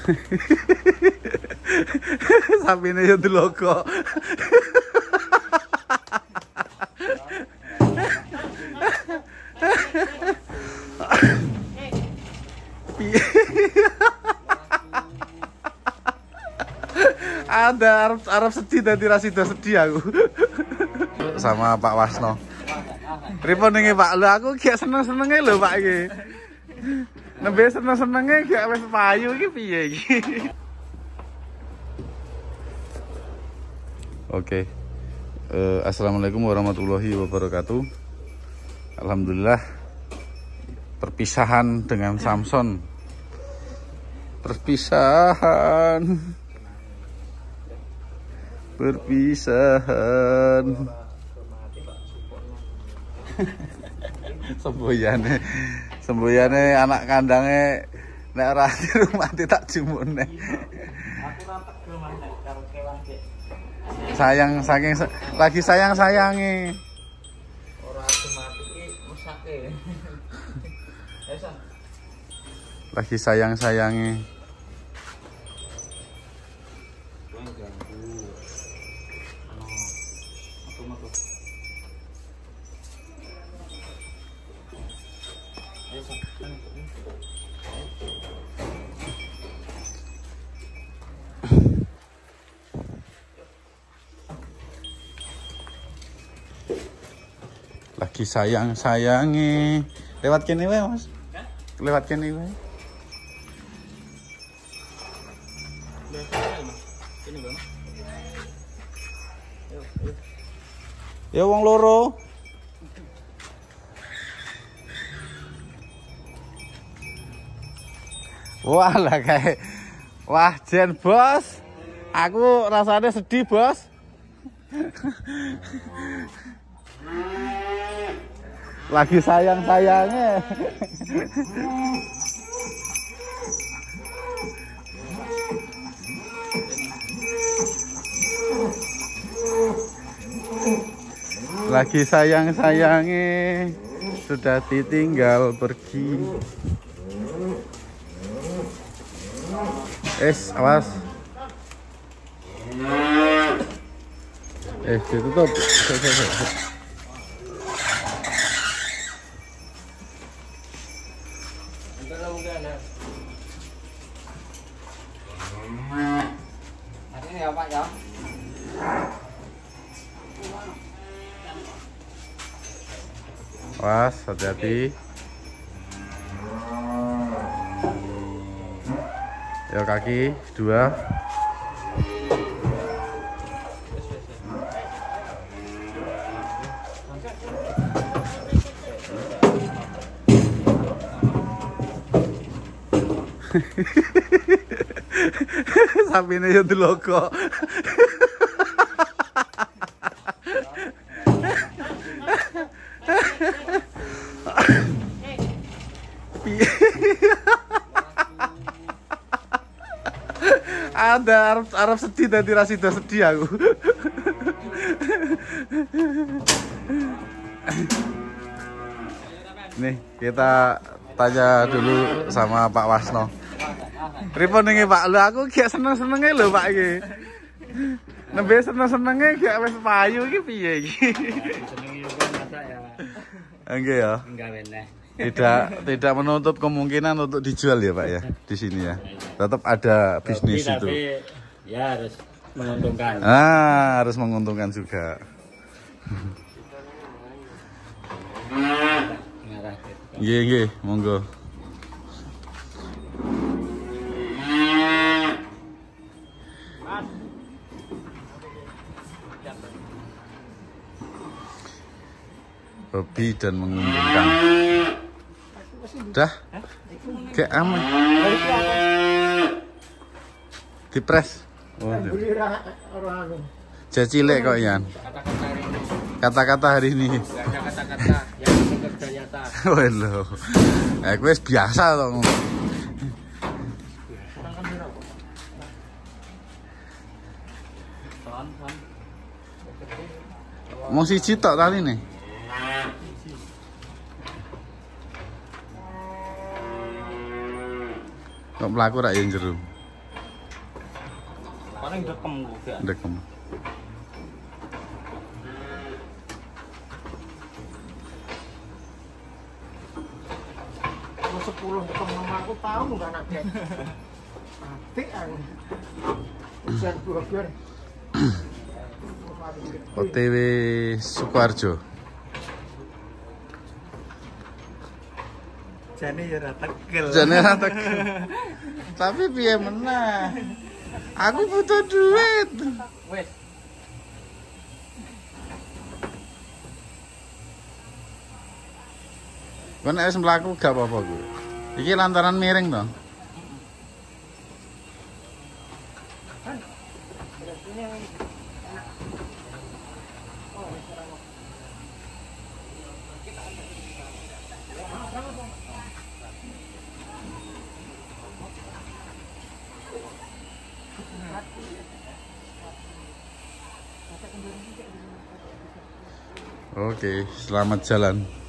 Sapine yo deloko. Ada Arab sedih tadi Rasido sedih aku. Sama Pak Wasno. Pripun ning Pak? Lho aku gak seneng-senenge lho Pak iki. Nembe seneng-senenge gak wis payu iki piye iki? Oke. Assalamualaikum warahmatullahi wabarakatuh. Alhamdulillah perpisahan dengan Samson. Perpisahan. Semboyane anak kandange nek ora di rumah tak jumune. Aku ora tegel maneh karo kewan iki. Sayang saking lagi sayang-sayangi. Ora mati iki mesake. Lagi sayang-sayangi. Lagi sayang-sayangi. Lewat kene wae, Mas. Lewat kene wae. Ya wong loro. Wah lah kayak. Wah jen bos. Aku rasanya sedih bos. Lagi sayang-sayangnya. Lagi sayang-sayangnya. Sudah ditinggal pergi. Awas. Ditutup. Ini ya Pak ya. Awas, hati-hati. Ya kaki 2. Sapine yo deloko. Ada Arab sedih tadi Rasido sedih aku. Nih kita tanya dulu sama Pak Wasno. Pripun ning Pak? Lho aku gak seneng-senenge lho Pak iki. Nembe seneng-senenge gak wis payu iki piye iki? Senengi yo masak ya. Nggih ya. Gawe neh. Tidak menutup kemungkinan untuk dijual ya Pak ya di sini ya. Tetap ada bisnis itu. Tapi ya harus menguntungkan. Harus menguntungkan juga. Nggih, monggo. Hobi dan menguntungkan. Dah. Kayak aman. Dipres. Oh, Cecilek kok Yan. Kata-kata hari ini. Kata-kata yang bekerja nyata. Waduh. Aku wis biasa to. Mau siji tok tali nih. Kok mlaku rak yen jero. Paling dekem juga. Dekem. Mau 10 dekem nama aku tahu nggak nanti. Mati aku. Ujian 2 bulan. OTW Sukoharjo. Jane ya ora tegel. Jane ora tegel. Tapi piye meneh? Aku butuh duit. Wes. Kau nek wis mlaku gak apa-apa gue. Iki lantaran miring to. Oke, selamat jalan.